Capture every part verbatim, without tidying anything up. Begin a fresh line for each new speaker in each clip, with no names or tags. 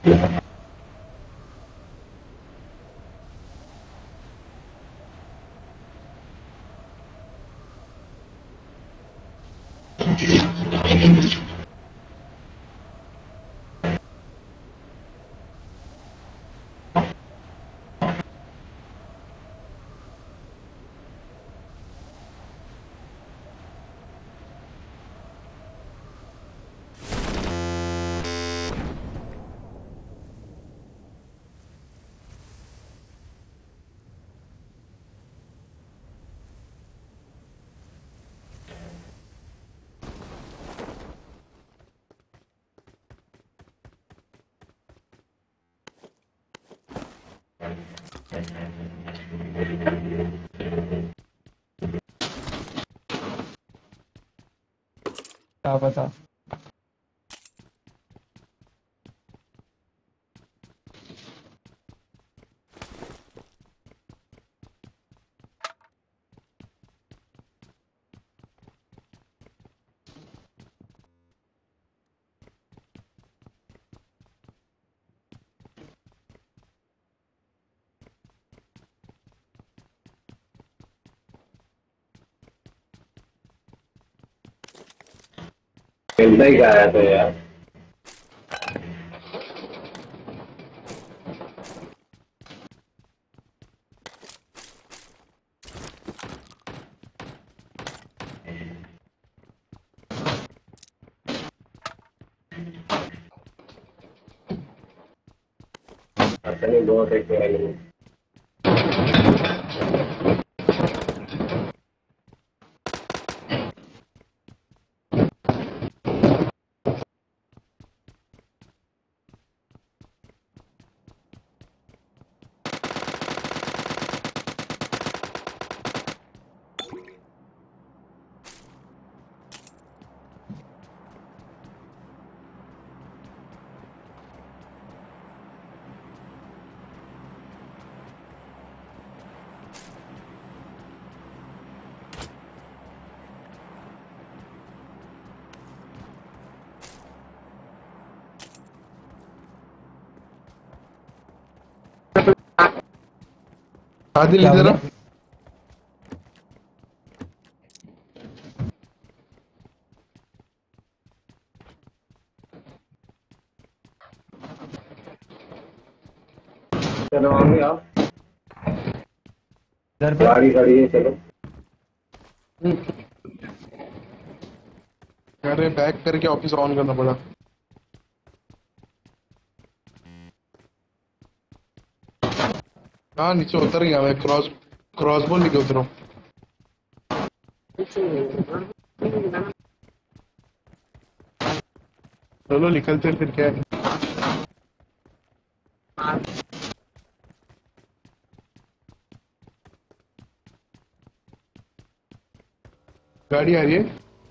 क्या पता।
खेलता ही क्या है तो यार। अपने बहुत एक है।
आदिल
क्या
इधर
बोला?
आ।
चलो आगे आप।
इधर पे
गाड़ी खड़ी है चलो।
अरे बैक करके ऑफिस ऑन करना पड़ा। हाँ नीचे उतर गया मैं। क्रॉस क्रॉसबो लेके उतरा हूँ। चलो निकलते हैं फिर क्या है। गाड़ी आ रही है।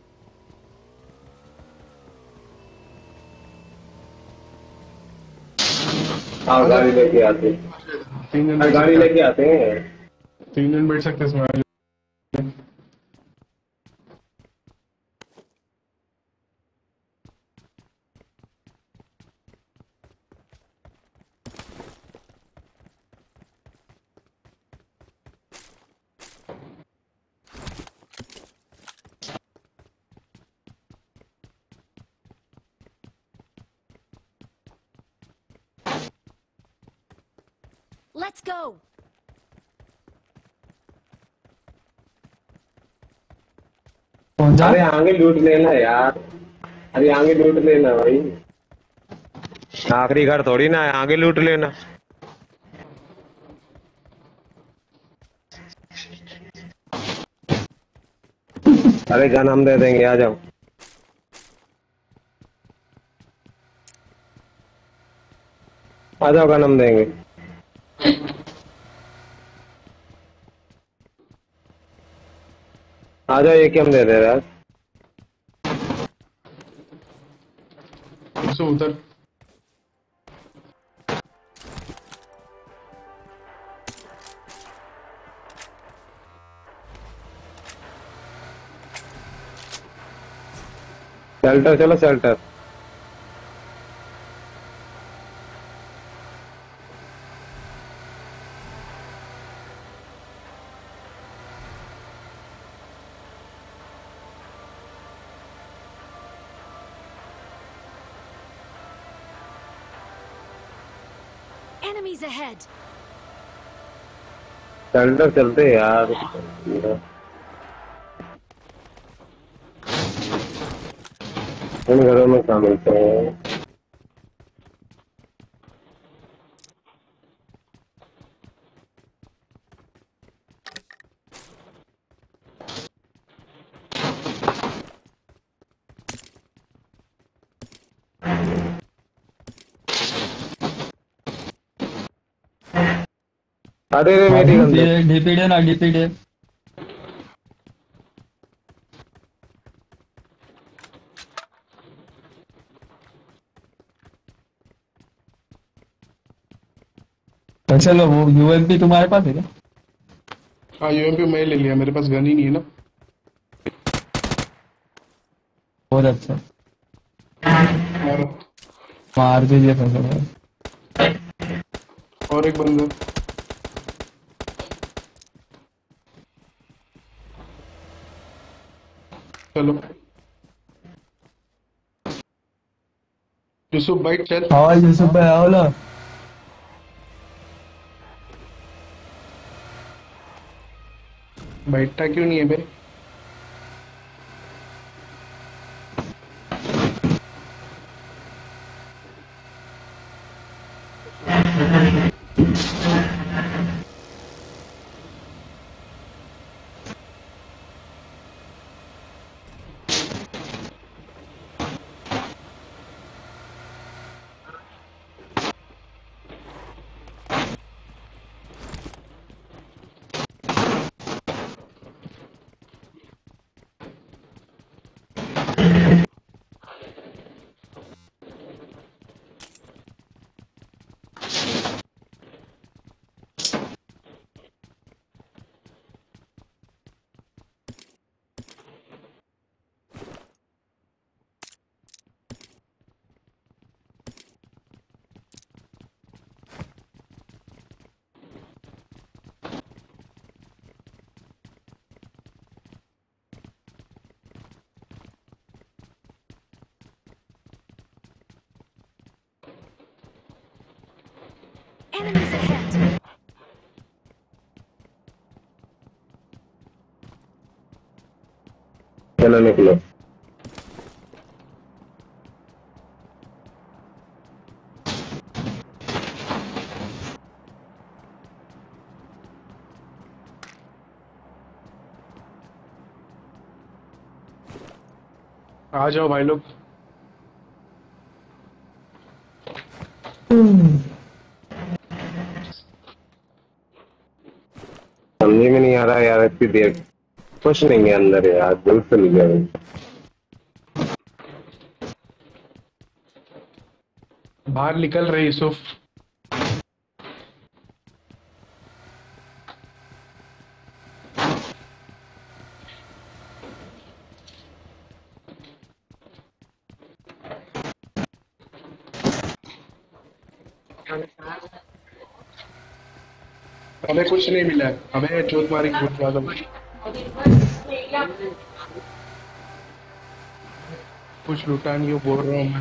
हाँ गाड़ी लेके आते हैं।
तीन जन
हाँ,
बैठ
गाड़ी
सकते
लेके
हैं।
आते हैं।
तीन जन बैठ सकते हैं इसमें।
Let's go.
कौन सा?
अरे आगे लूट लेना यार। अरे आगे लूट लेना भाई। आखिरी घर थोड़ी ना है, आगे लूट लेना। अरे गन हम दे देंगे, आ जाओ। आ जाओ गन हम देंगे। आ जाओ, ये क्या हम दे दे रहा है।
फिर से उतर।
शेल्टर चलो शेल्टर।
Enemies ahead.
सेल्टर चलते हैं यार। इन घरों में काम मिलते हैं। अरे रे मेरी गंदे
डीपीडे ना डीपीडे। तो चलो वो यूएमपी तुम्हारे पास है क्या?
हाँ यूएमपी मैं ले लिया, मेरे पास गन ही नहीं है ना।
बहुत अच्छा।
और
मार दीजिए फसल।
और एक बंदा। चलो यूसुफ भाई चल।
आओ यूसुफ भाई आओ ना।
बैठता क्यों नहीं है बे?
Enemies ahead.
चलो निकलो।
आ जाओ भाई लोग।
समझ में नहीं आ रहा यार, इतनी देर कुछ नहीं है अंदर यार, दिल से नहीं गया।
बाहर निकल रहे यूसुफ। हमें कुछ नहीं मिला है। हमें चोट मारी बहुत ज्यादा। कुछ लूटा नहीं, वो बोल रहा हूँ मैं।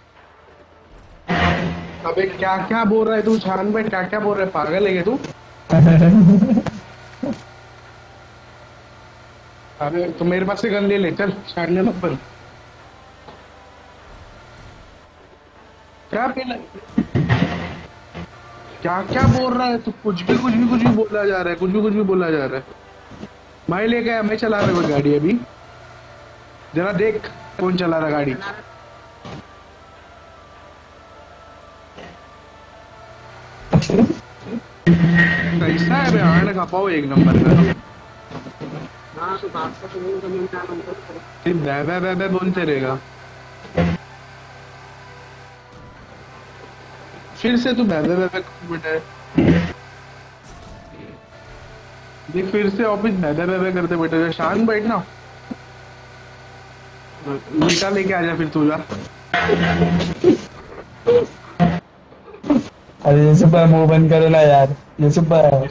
अबे क्या क्या बोल रहा है तू छान भाई, क्या क्या बोल रहा है? पागल है क्या तू? अबे तो मेरे पास से गन ले ले, चल छानने मत बन। क्या पहले क्या क्या बोल रहा है तू? कुछ भी कुछ भी कुछ भी बोला जा रहा है, कुछ भी कुछ भी बोला जा रहा है। मैं लेके आया, मैं चला रहा हूँ गाड़ी अभी। जरा देख कौन चला रहा गाड़ी। कैसा है बे? आने का पाओ एक नंबर का। सिर्फ बै बै बै बै बोलते रहेगा। फिर से तू बै बै बै बै बेटा देख, फिर से ऑफिस बै बै बै बै करते बैठे। शांत बैठना, मीठा लेके आ जा फिर तू जा।
अरे यूसुफ भाई मुंह बंद करो ना यार। यूसुफ भाई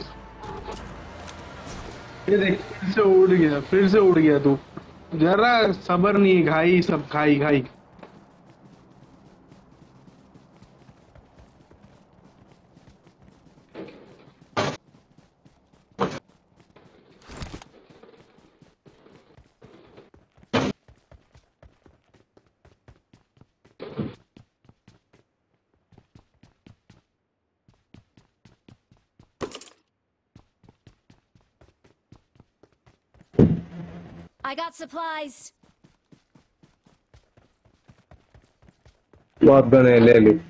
ये देख फिर से उड़ गया, फिर से उड़ गया तू। जरा सबर नहीं, घाई सब खाई खाई।
I got supplies.
बहुत गन है, ले ली।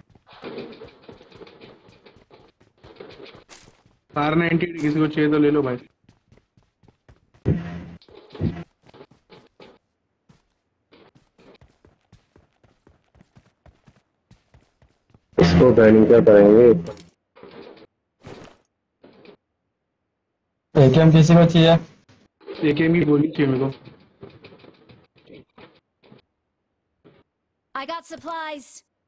आर नाइंटी किसी को चाहिए तो ले लो भाई।
इसको बैनिंग क्या करेंगे?
एकेएम किसी को चाहिए?
एकेएम की गोली चाहिए मेरे को।
I got supplies.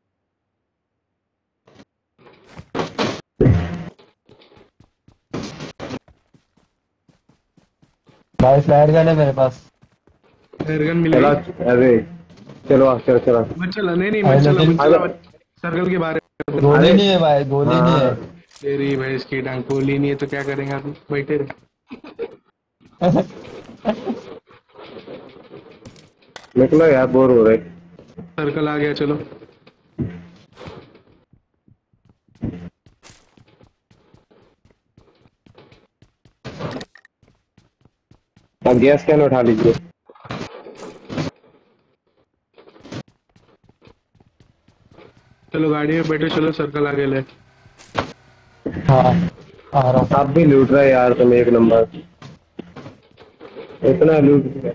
भाई फ्लैट गन है मेरे पास।
एयरगन मिल
चला,
गई।
अरे चलो चलो चलो।
मैं चला नहीं नहीं मैं चला मैं चला सर्कल के बारे में।
गोली
अरे-
नहीं है भाई, गोली
हाँ,
नहीं है।
तेरी भैंस की टांग, गोली नहीं है तो क्या करेंगे आप बैठे रहे।
निकलो यार, बोर हो रहे।
सर्कल आ गया, चलो।
अब गैस कैन उठा लीजिए।
चलो गाड़ी में बैठे, चलो सर्कल आगे ले।
हाँ आ रहा हूँ।
आप भी लूट रहे यार, तुम एक नंबर। इतना लूट दिया।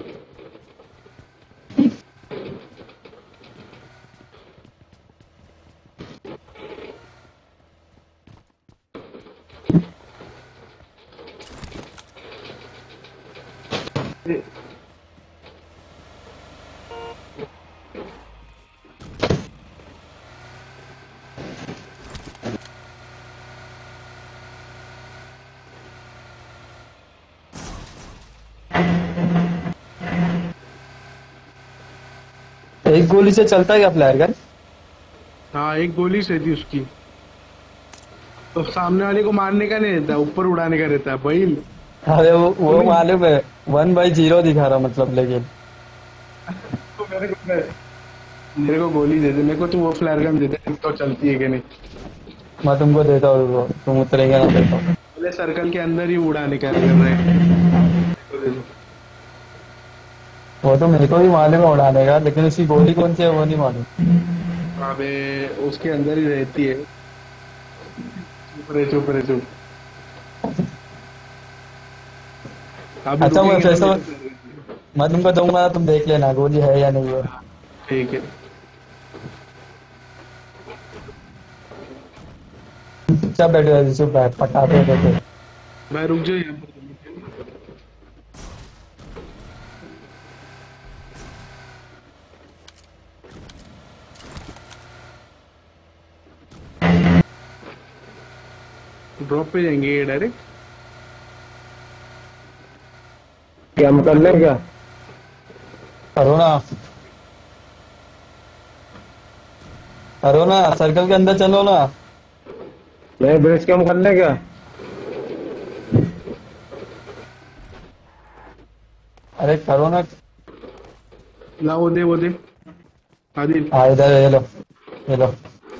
एक गोली से चलता है क्या फ्लैर गन?
हाँ एक गोली से थी उसकी, तो सामने वाले को मारने का नहीं रहता, ऊपर उड़ाने का रहता है भाई।
अरे वो वो मालूम है, वन बाई जीरो दिखा रहा मतलब, लेकिन
मेरे को मेरे को गोली दे दे, मेरे को तू वो फ्लैर गन दे दे तो चलती है कि नहीं।
मैं तुमको देता हूँ, तुम उतरेंगे ना देता हूँ।
पहले सर्कल के अंदर ही उड़ाने का कर रहे हैं।
वो तो मेरे को भी मालूम है उड़ाने का, लेकिन उसकी गोली कौन सी है वो नहीं मालूम।
अबे उसके अंदर ही रहती है। चुप रहे चुप रहे चुप। अभी
अच्छा मैं
रुकेंगे
फिर
तो
से मैं तुमको दूंगा, तुम देख लेना गोली है या नहीं है।
ठीक है।
चुपचाप बैठो यार, चुप बैठ, पटाखे बैठो।
भाई रुक जाओ यहाँ पर। ड्रॉप पे जाएंगे ये डायरेक्ट।
क्या हम कर लें क्या?
करो ना करो ना, सर्कल के अंदर चलो ना।
नहीं, ब्रिज कम कर लें क्या?
अरे करो ना।
ला वो दे वो दे आदिल।
हाँ इधर ये लो, ये लो।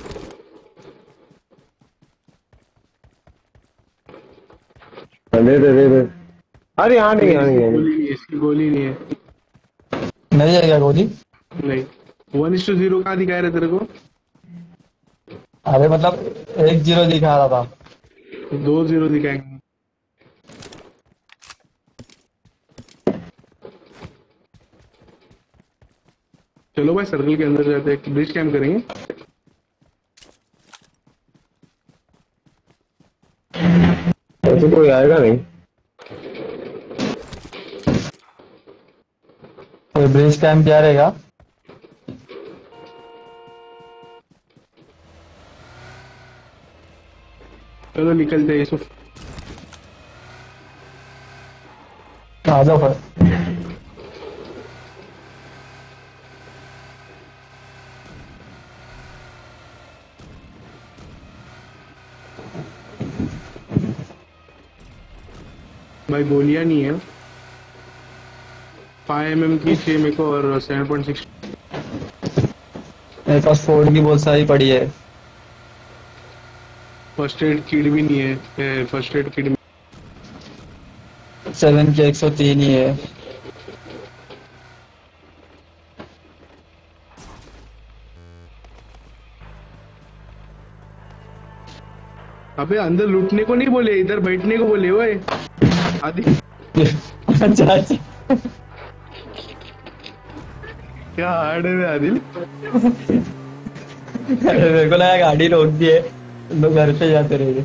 दे दे दे दे। अरे यहाँ नहीं, यहाँ नहीं, यहाँ नहीं।
गोली नहीं है, इसकी गोली नहीं है।
नहीं है क्या गोली?
नहीं, वन इस टू जीरो कहाँ दिखाया रहा तेरे को?
अरे मतलब एक जीरो दिखा रहा था।
दो जीरो दिखाएंगे। चलो भाई सर्कल के अंदर जाते हैं, ब्रिज कैंप करेंगे।
ऐसे कोई आएगा नहीं।
तो ब्रिज कैंप क्या रहेगा?
चलो निकलते हैं यूसुफ।
आ जाओ फिर।
भाई गोलियां नहीं है। फाइव एम एम की चाहिए मेरे को और सेवन पॉइंट सिक्स।
मेरे पास फोर्ड की बहुत सारी पड़ी है।
फर्स्ट एड किट भी नहीं है। फर्स्ट एड किट
सेवन के एक सौ तीन ही है।
अबे अंदर लूटने को नहीं बोले, इधर बैठने को बोले। ओए आदि
अच्छा अच्छा।
क्या हार्ड है आदिल।
मेरे को लगा गाड़ी रोक दी है, लोग घर पे जाते रहे।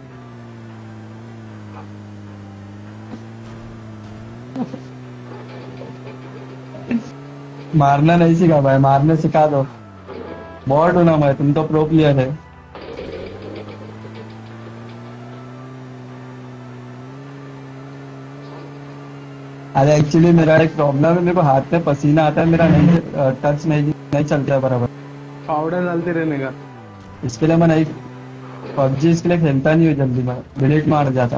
मारना नहीं सीखा भाई, मारने सिखा दो। बॉट हूं ना मैं, तुम तो प्रो प्लेयर है। अरे एक्चुअली मेरा एक प्रॉब्लम है, मेरे को हाथ में पसीना आता है, मेरा नहीं टच नहीं नहीं चलता है बराबर।
पाउडर डालते रहने का।
इसके लिए मैं नहीं, पबजी इसके लिए खेलता नहीं हूँ जल्दी, मैं डिलीट मार जाता।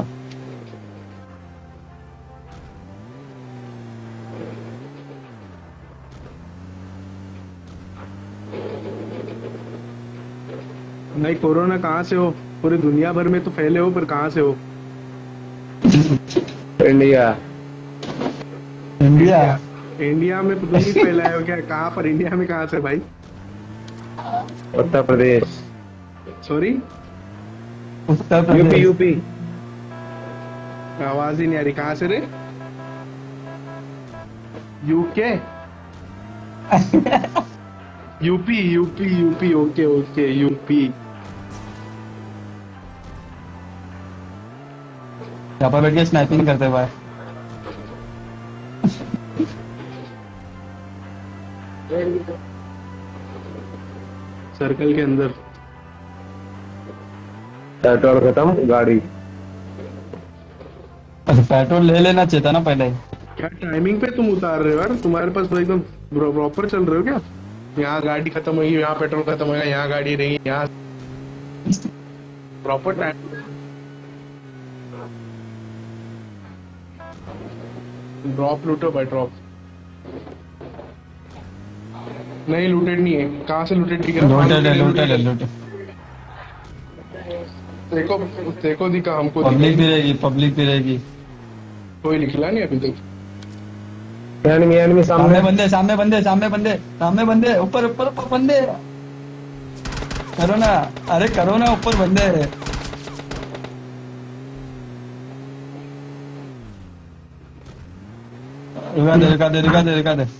नहीं कोरोना कहाँ से हो, पूरी दुनिया भर में तो फैले हो, पर कहाँ से हो?
इंडिया।
इंडिया
इंडिया में तो तुम ही फैलाए हो क्या? कहाँ पर? इंडिया में कहाँ से भाई?
Uttar Pradesh.
Sorry,
Uttar
UP
Pradesh.
UP.
आवाज ही नहीं आ रही। कहाँ से रे? UK? UP UP UP. Okay okay UP.
यहाँ पर बैठ के स्नाइपिंग करते भाई।
सर्कल के अंदर।
पेट्रोल खत्म, गाड़ी।
पेट्रोल ले लेना चाहिए था ना पहले।
क्या टाइमिंग पे तुम उतार रहे हो यार? तुम्हारे पास तो एकदम प्रॉपर चल रहे हो क्या? यहाँ गाड़ी खत्म होगी, यहाँ पेट्रोल खत्म होगा, यहाँ गाड़ी रहेगी, यहाँ प्रॉपर टाइम। ड्रॉप लूटो भाई, ड्रॉप। नहीं लूटेड नहीं है। कहाँ से लूटेड दिख रहा?
लूटेड है, लूटेड है, लूटेड।
देखो देखो दिखा हमको।
पब्लिक भी रहेगी, पब्लिक भी रहेगी।
कोई निकला नहीं अभी तक।
एनिमी एनिमी
सामने
सामने।
बंदे, सामने बंदे, सामने बंदे, सामने बंदे, ऊपर ऊपर ऊपर बंदे। करो ना, अरे करो ना, ऊपर बंदे। रुका दे, रुका दे, रुका दे, रुका दे।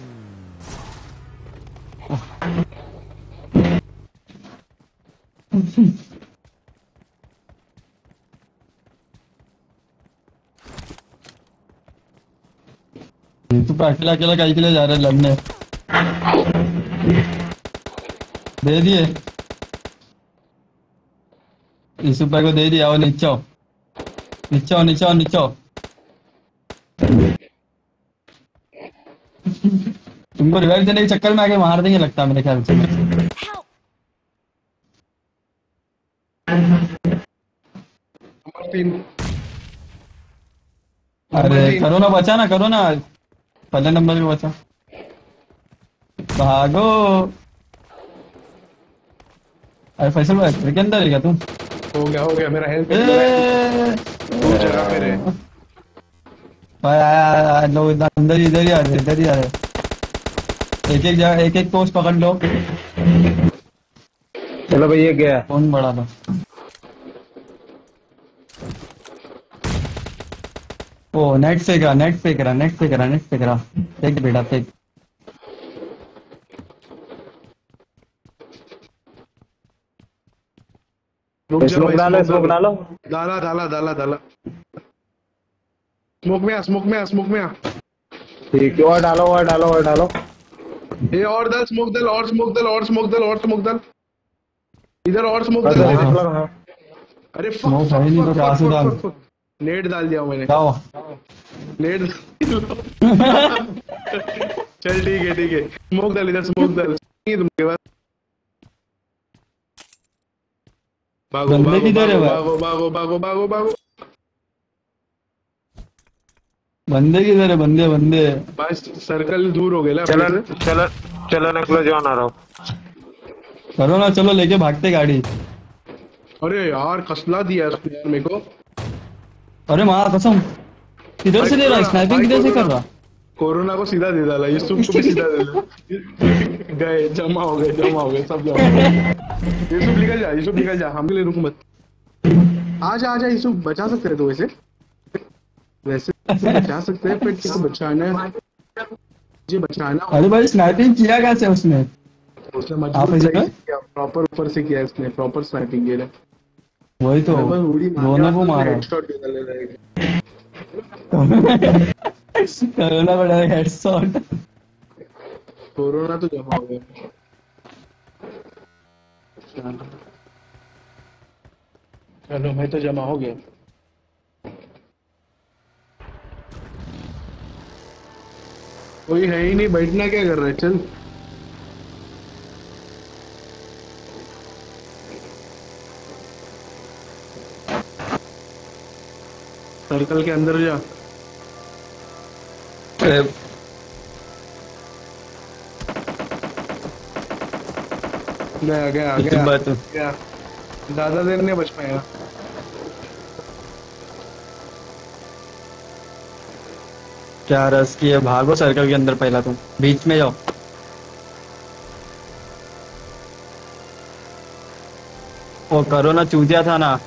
तू अकेला अकेला कहीं के लिए जा रहा है लड़ने? दे दिए इस भाई को, दे दिया। वो नीचे आओ, नीचे आओ, नीचे आओ, नीचे आओ। तुमको रिवाइव देने के चक्कर में आगे मार देंगे लगता है मेरे ख्याल से।
Help!
नंबर तीन।
अरे करो ना, बचा ना, करो ना, पहले नंबर पे बचा। भागो। अरे फैसल भाई घर के अंदर है क्या तुम?
हो गया हो गया, मेरा हेल्थ
ए,
दो जगह पे रहे।
भाई आया आया आया, लो अंदर ही, इधर ही आ रहे, इधर ही आ रहे। एक एक जगह एक एक पोस्ट पकड़ लो।
चलो भाई ये गया।
कौन बड़ा था? ओ नेट फेंक रहा, नेट फेंक रहा, नेट फेंक रहा, नेट फेंक रहा। फेंक बेटा फेंक।
रुक जा
स्मोक
भाई,
डालो,
स्मोक
स्मोक डालो।
डाला डाला डाला डाला। स्मोक में आ, स्मोक में आ, स्मोक में आ।
ठीक है, और डालो और डालो और डालो।
ये और दल स्मोक दल, और स्मोक दल, और स्मोक दल, और स्मोक दल। इधर और स्मोक
बस
दल।
वहीं पे लगा, हाँ।
अरे
Smoke है ही नहीं तो कहाँ से डाल?
नेट डाल दिया मैंने।
जाओ।
नेट चल ठीक है ठीक है। स्मोक दल, इधर स्मोक दल। नहीं तुमके पास। भागो
बंदे
भागो
किधर है भाई?
भागो भागो भागो भागो भागो।
बंदे किधर है? बंदे बंदे।
बस सर्कल दूर हो गया ना
चलो
अपने से।
चलो चलो निकलो, जॉन आ रहा हूँ।
करो ना, चलो लेके भागते गाड़ी।
अरे यार कसला दिया उसने यार मेरे को।
अरे मार कसम, किधर से दे रहा है? स्नाइपिंग किधर से कर रहा?
कोरोना को सीधा दे डाला, यूसुफ को भी सीधा दे डाला। गए, जमा हो गए, जमा हो गए, सब जमा हो गए। यूसुफ निकल जा, यूसुफ निकल जा, हम ले रुक मत। आजा आजा इसको बचा सकते हैं तो वैसे वैसे तो बचा सकते हैं, फिर को बचाना है, मुझे बचाना होगा।
अरे भाई स्नाइपिंग किया कैसे उसने?
उसने
आप
मजबूत
ऐसे
सही
कर?
किया, प्रॉपर ऊपर से किया इसने, प्रॉपर स्नाइपिंग किया है।
वही तो
बस उड़ी
दोनों को मारा।
हेडशॉट निकाल ले रहा
करोना बड़ा हेडशॉट।
कोरोना तो जमा हो गया। चलो चलो मैं तो जमा हो गया। कोई है ही नहीं, बैठना क्या कर रहा है, चल। सर्कल के अंदर जा।
अरे
गया गया
कुछ
गया
बात
गया, ज्यादा देर नहीं बच पाएगा।
क्या रस की है, भागो सर्कल के अंदर, पहला तुम बीच में जाओ। वो करोना चूतिया था ना,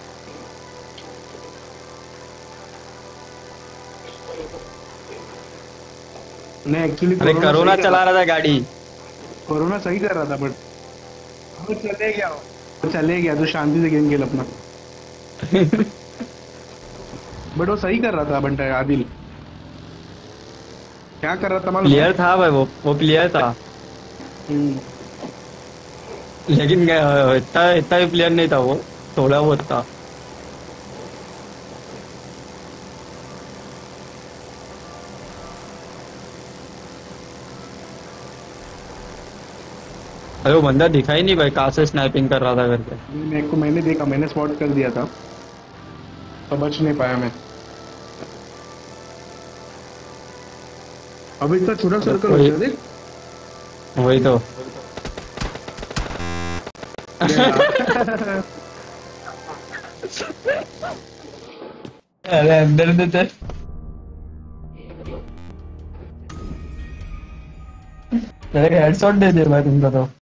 नहीं एक्चुअली
अरे करोना चला रहा था गाड़ी।
कोरोना सही कर रहा था, बट वो चले गया वो चले गया तो शांति से गेम खेल अपना। बट वो सही कर रहा था बंटा आदिल, क्या कर रहा था मालूम?
प्लेयर था भाई, वो वो प्लेयर था,
हम्म,
लेकिन अ, इतना इतना भी प्लेयर नहीं था वो, थोड़ा बहुत था। अरे वो बंदा दिखाई नहीं भाई, कहाँ से स्नाइपिंग कर रहा था करके।
मेरे को मैंने देखा, मैंने स्पॉट कर दिया था, तो बच नहीं पाया मैं। अब इतना छोटा सर्कल हो गया देख।
वही तो अरे अंदर देते हेडशॉट दे दे भाई तुमको तो।